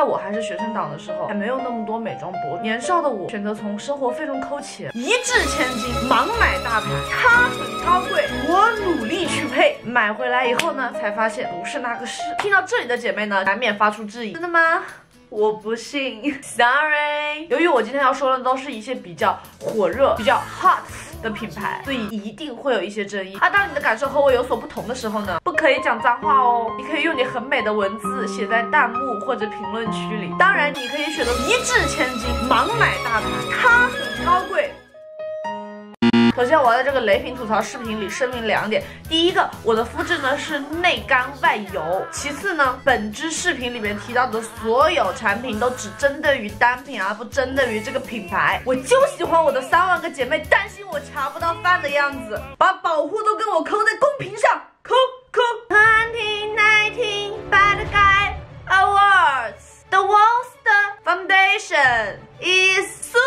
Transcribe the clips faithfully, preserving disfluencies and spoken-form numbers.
在我还是学生党的时候，还没有那么多美妆博主，年少的我选择从生活费中抠钱，一掷千金，盲买大牌，它很高贵，我努力去配，买回来以后呢，才发现不是那个事。听到这里的姐妹呢，难免发出质疑，真的吗？我不信 ，sorry。由于我今天要说的都是一些比较火热、比较 hot 的品牌，所以一定会有一些争议。啊，当你的感受和我有所不同的时候呢，不可以讲脏话哦。你可以用你很美的文字写在弹幕或者评论区里。当然，你可以选择一掷千金，盲买大牌，它很高贵。首先，我要在这个雷品吐槽视频里声明两点：第一个，我的肤质呢是内干外油；其次呢，本支视频里面提到的所有产品都只针对于单品，而不针对于这个品牌。我就喜欢我的三万个姐妹担心我查不到饭的样子，把保护都跟我扣在公屏上，扣扣。twenty nineteen Bad Guy Awards The worst foundation is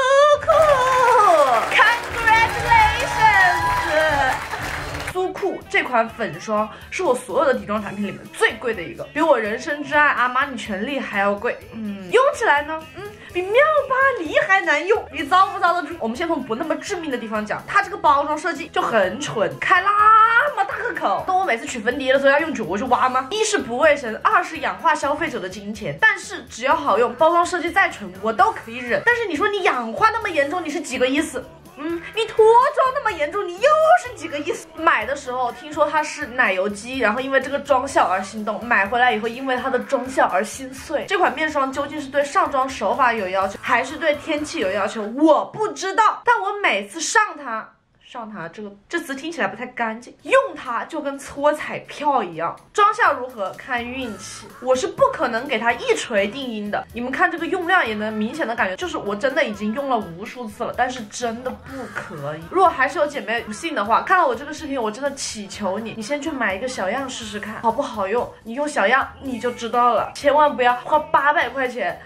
Suku。Congratulations！ 苏酷这款粉霜是我所有的底妆产品里面最贵的一个，比我人生挚爱阿玛尼权力还要贵。嗯，用起来呢，嗯，比妙巴黎还难用。你遭不遭得住？我们先从不那么致命的地方讲，它这个包装设计就很蠢，开那么大个口。那我每次取粉底的时候要用脚去挖吗？一是不卫生，二是氧化消费者的金钱。但是只要好用，包装设计再蠢我都可以忍。但是你说你氧化那么严重，你是几个意思？嗯，你脱妆那么严重，你又是几个意思？买的时候听说它是奶油肌，然后因为这个妆效而心动，买回来以后因为它的妆效而心碎。这款面霜究竟是对上妆手法有要求，还是对天气有要求？我不知道，但我每次上它。上它这个这词听起来不太干净，用它就跟搓彩票一样。妆效如何看运气，我是不可能给它一锤定音的。你们看这个用量也能明显的感觉，就是我真的已经用了无数次了，但是真的不可以。如果还是有姐妹不信的话，看到我这个视频，我真的祈求你，你先去买一个小样试试看，好不好用？你用小样你就知道了，千万不要花八百块钱。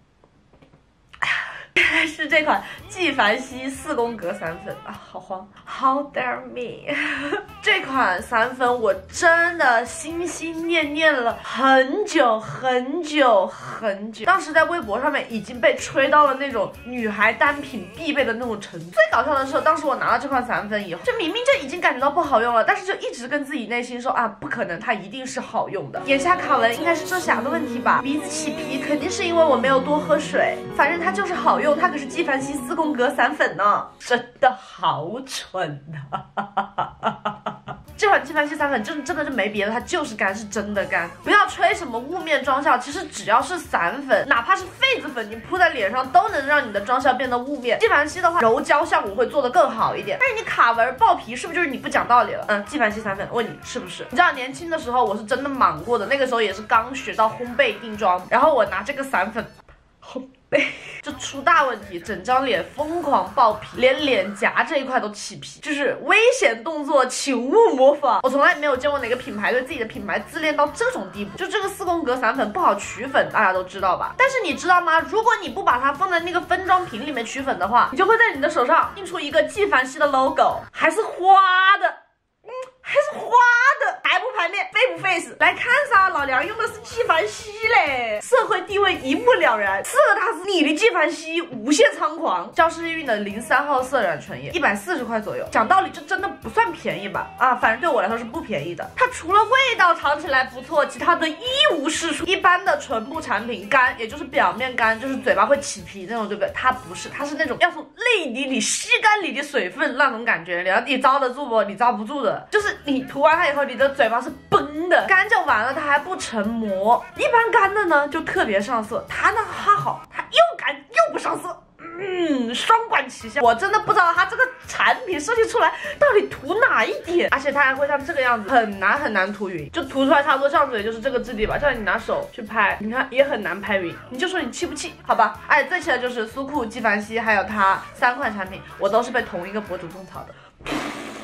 是这款纪梵希四宫格散粉啊，好慌 ，How dare me！ 这款散粉我真的心心念念了很久很久很久，当时在微博上面已经被吹到了那种女孩单品必备的那种程度。最搞笑的是，当时我拿到这款散粉以后，就明明就已经感觉到不好用了，但是就一直跟自己内心说啊，不可能，它一定是好用的。眼下卡纹应该是遮瑕的问题吧，鼻子起皮肯定是因为我没有多喝水，反正它就是好用。它可是纪梵希四宫格散粉呢，真的好蠢啊！这款纪梵希散粉真真的是没别的，它就是干，是真的干。不要吹什么雾面妆效，其实只要是散粉，哪怕是痱子粉，你铺在脸上都能让你的妆效变得雾面。纪梵希的话，柔焦效果会做得更好一点。但是你卡纹爆皮，是不是就是你不讲道理了？嗯，纪梵希散粉，问你是不是？你知道年轻的时候我是真的莽过的，那个时候也是刚学到烘焙定妆，然后我拿这个散粉烘焙。就出大问题，整张脸疯狂爆皮，连脸颊这一块都起皮，就是危险动作，请勿模仿。我从来没有见过哪个品牌对自己的品牌自恋到这种地步。就这个四宫格散粉不好取粉，大家都知道吧？但是你知道吗？如果你不把它放在那个分装瓶里面取粉的话，你就会在你的手上印出一个纪梵希的 logo， 还是花的。嗯，还是花的，排不排面，face 不 face？来看噻，老娘用的是纪梵希嘞，社会地位一目了然，色它是你的纪梵希，无限猖狂。娇诗韵的零三号色染唇液，一百四十块左右。讲道理，这真的不算便宜吧？啊，反正对我来说是不便宜的。它除了味道尝起来不错，其他的一无是处。一般的唇部产品干，也就是表面干，就是嘴巴会起皮那种，对不对？它不是，它是那种要从泪里里吸干你的水分那种感觉。你你遭得住不？你遭不住的。就是你涂完它以后，你的嘴巴是崩的，干就完了，它还不成膜。一般干的呢就特别上色，它呢还好，它又干又不上色，嗯，双管齐下。我真的不知道它这个产品设计出来到底涂哪一点，而且它还会像这个样子，很难很难涂匀，就涂出来差不多上嘴就是这个质地吧。叫你拿手去拍，你看也很难拍匀，你就说你气不气？好吧。而且最气的就是苏酷、纪梵希还有它三款产品，我都是被同一个博主种草的。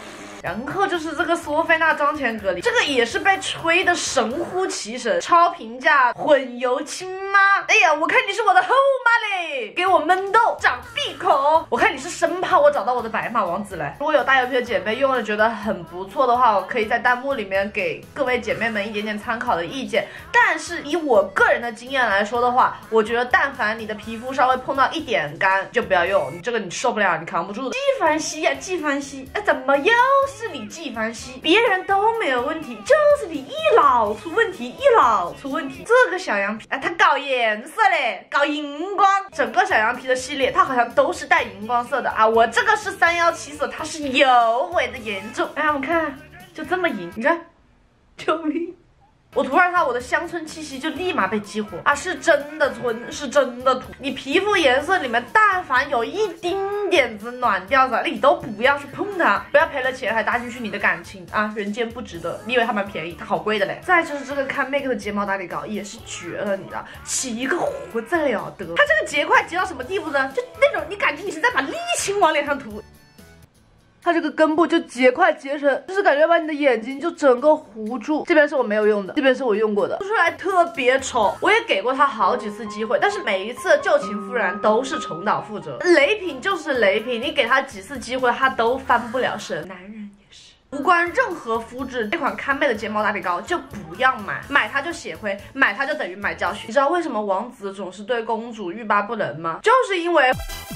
然后就是这个索菲娜妆前隔离，这个也是被吹的神乎其神，超评价，混油亲妈。哎呀，我看你是我的后妈嘞，给我闷痘长闭口，我看你是生怕我找到我的白马王子嘞。如果有大油皮的姐妹用了觉得很不错的话，我可以在弹幕里面给各位姐妹们一点点参考的意见。但是以我个人的经验来说的话，我觉得但凡你的皮肤稍微碰到一点干，就不要用，你这个你受不了，你扛不住的。纪梵希呀，纪梵希，哎，怎么又是你纪梵希？别人都没有问题，就是你一老出问题，一老出问题。这个小羊皮，哎，它搞颜色嘞，搞荧光，整个小羊皮的系列，它好像都是带荧光色的啊。我这个是三幺七色，它是尤为的严重。哎，我们看，就这么银，你看，救命！我涂上它，我的乡村气息就立马被激活啊！是真的村，是真的土。你皮肤颜色里面但凡有一丁点子暖调子，你都不要去碰它，不要赔了钱还搭进去你的感情啊！人间不值得。你以为它蛮便宜，它好贵的嘞。再就是这个看 make 的睫毛打理膏也是绝了，你知道，起一个活在了得。它这个结块结到什么地步呢？就那种你感觉你是在把沥青往脸上涂。它这个根部就结块结成，就是感觉把你的眼睛就整个糊住。这边是我没有用的，这边是我用过的，涂出来特别丑。我也给过它好几次机会，但是每一次旧情复燃都是重蹈覆辙。雷品就是雷品，你给它几次机会，它都翻不了身。男人也是。无关任何肤质，这款康妹的睫毛打理膏就不要买，买它就血亏，买它就等于买教训。你知道为什么王子总是对公主欲罢不能吗？就是因为。